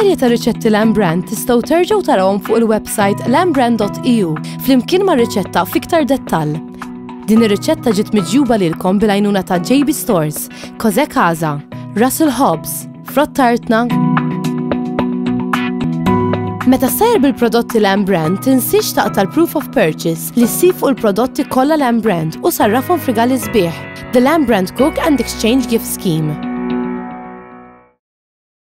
Serje ta' riċetti Lamb Brand tistgħu terġgħu tarawhom fuq il-website lambbrand.eu flimkien ma' riċetta fiktar dettall. Din ir-riċetta ġiet miġjuba lilkom bil-għajnuna ta' JB Stores, Cos'è Casa, Russell Hobbs, Frott Tartna. Meta ssajr bil-prodotti Lamb Brand tinsiex taqta' l-Proof of Purchase li ssib fuq il-prodotti kollha Lamb Brand u sarrafhom f'rigali sbieħ. The Lamb Brand Cook and Exchange Gift Scheme.